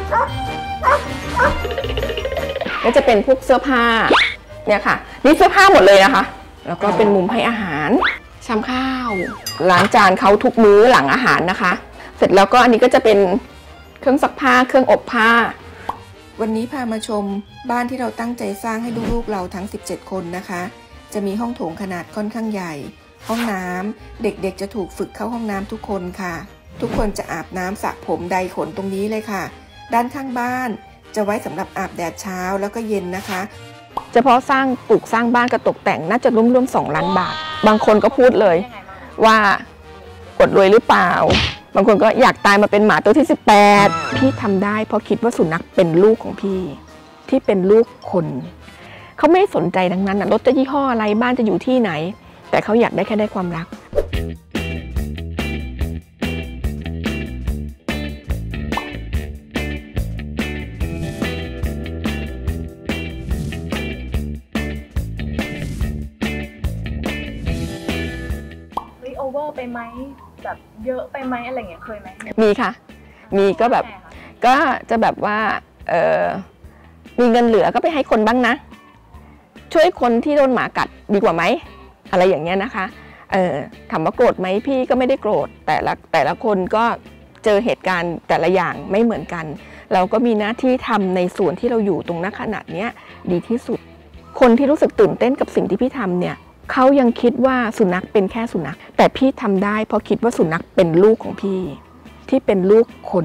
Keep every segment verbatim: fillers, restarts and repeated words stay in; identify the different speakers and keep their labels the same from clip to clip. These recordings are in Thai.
Speaker 1: ก็จะเป็นพวกเสื้อผ้าเนี่ยค่ะนี่เสื้อผ้าหมดเลยนะคะแล้วก็เป็นมุมให้อาหารชามข้าวล้างจานเขาทุกมื้อหลังอาหารนะคะเสร็จแล้วก็อันนี้ก็จะเป็นเครื่องซักผ้าเครื่องอบผ้าวันนี้พามาชมบ้านที่เราตั้งใจสร้างให้ลูกๆเราทั้งสิบเจ็ดคนนะคะจะมีห้องโถงขนาดค่อนข้างใหญ่ห้องน้ำเด็กๆจะถูกฝึกเข้าห้องน้ำทุกคนค่ะทุกคนจะอาบน้ำสระผมไดขนตรงนี้เลยค่ะด้านข้างบ้านจะไว้สำหรับอาบแดดเช้าแล้วก็เย็นนะคะเฉพาะสร้างปลูกสร้างบ้านกับตกแต่งน่าจะร่วมๆสองล้านบาทบางคนก็พูดเลยว่ากดรวยหรือเปล่าบางคนก็อยากตายมาเป็นหมาตัวที่สิบแปดพี่ทำได้เพราะคิดว่าสุนัขเป็นลูกของพี่ที่เป็นลูกคนเขาไม่สนใจดังนั้นรถจะยี่ห้ออะไรบ้านจะอยู่ที่ไหนแต่เขาอยากได้แค่ได้ความรัก
Speaker 2: โอเวอร์ไปไหมแบบเยอะไปไหมอะไรเงี้ยเคยไหม
Speaker 1: มีค่ะมีก็แบบก็จะแบบว่าเออมีเงินเหลือก็ไปให้คนบ้างนะช่วยคนที่โดนหมากัดดีกว่าไหมอะไรอย่างเงี้ยนะคะเออถามว่าโกรธไหมพี่ก็ไม่ได้โกรธแต่ละแต่ละคนก็เจอเหตุการณ์แต่ละอย่างไม่เหมือนกันเราก็มีหน้าที่ทำในส่วนที่เราอยู่ตรงณขณะเนี้ยดีที่สุดคนที่รู้สึกตื่นเต้นกับสิ่งที่พี่ทำเนี่ยเขายังคิดว่าสุนัขเป็นแค่สุนัขแต่พี่ทำได้เพราะคิดว่าสุนัขเป็นลูกของพี่ที่เป็นลูกคน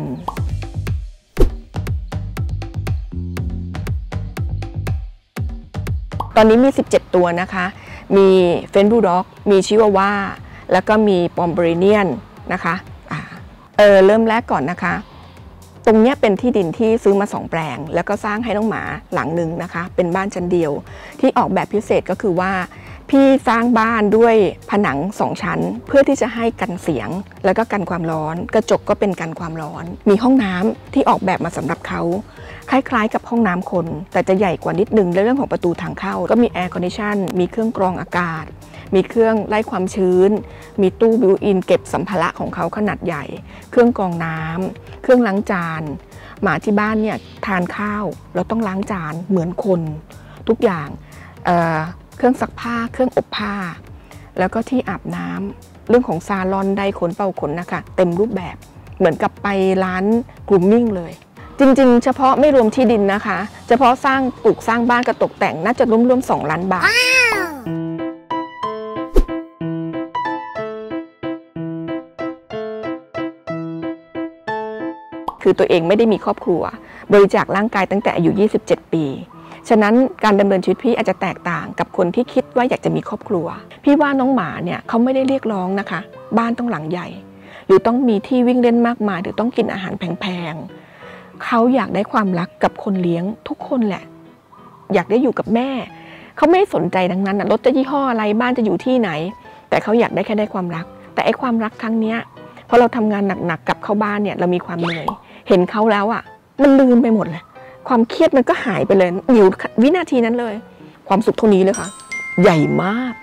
Speaker 1: ตอนนี้มีสิบเจ็ดตัวนะคะมีเฟนบูลด็อกมีชิวาว่าแล้วก็มีปอมเบรเนียนนะคะเออเริ่มแรกก่อนนะคะตรงนี้เป็นที่ดินที่ซื้อมาสองแปลงแล้วก็สร้างให้น้องหมาหลังหนึ่งนะคะเป็นบ้านชั้นเดียวที่ออกแบบพิเศษก็คือว่าพี่สร้างบ้านด้วยผนังสองชั้นเพื่อที่จะให้กันเสียงแล้วก็กันความร้อนกระจกก็เป็นกันความร้อนมีห้องน้ำที่ออกแบบมาสำหรับเขาคล้ายๆกับห้องน้ำคนแต่จะใหญ่กว่านิดนึงในเรื่องของประตูทางเข้าก็มีแอร์คอนดิชันมีเครื่องกรองอากาศมีเครื่องไล่ความชื้นมีตู้บิวอินเก็บสัมภาระของเขาขนาดใหญ่เครื่องกรองน้ำเครื่องล้างจานหมาที่บ้านเนี่ยทานข้าวเราต้องล้างจานเหมือนคนทุกอย่างเอ่อเครื่องซักผ้าเครื่องอบผ้าแล้วก็ที่อาบน้ำเรื่องของซาลอนไดขนเป่าขนนะคะเต็มรูปแบบเหมือนกับไปร้านกรูมมิ่งเลยจริงๆเฉพาะไม่รวมที่ดินนะคะเฉพาะสร้างปลูกสร้างบ้านกับตกแต่งน่าจะร่วมๆสองล้านบาทคือตัวเองไม่ได้มีครอบครัวบริจาคร่างกายตั้งแต่อายุยี่สิบเจ็ดปีฉะนั้นการดำเนินชีวิตพี่อาจจะแตกต่างกับคนที่คิดว่าอยากจะมีครอบครัวพี่ว่าน้องหมาเนี่ยเขาไม่ได้เรียกร้องนะคะบ้านต้องหลังใหญ่หรือต้องมีที่วิ่งเล่นมากมายหรือต้องกินอาหารแพงๆเขาอยากได้ความรักกับคนเลี้ยงทุกคนแหละอยากได้อยู่กับแม่เขาไม่สนใจดังนั้นรถจะยี่ห้ออะไรบ้านจะอยู่ที่ไหนแต่เขาอยากได้แค่ได้ความรักแต่ไอ้ความรักครั้งเนี้ยพอเราทำงานหนักๆกับเข้าบ้านเนี่ยเรามีความเหนื่อยเห็นเขาแล้วอ่ะมันลืมไปหมดเลยความเครียดมันก็หายไปเลยอยู่วินาทีนั้นเลยความสุขเท่านี้เลยค่ะใหญ่มาก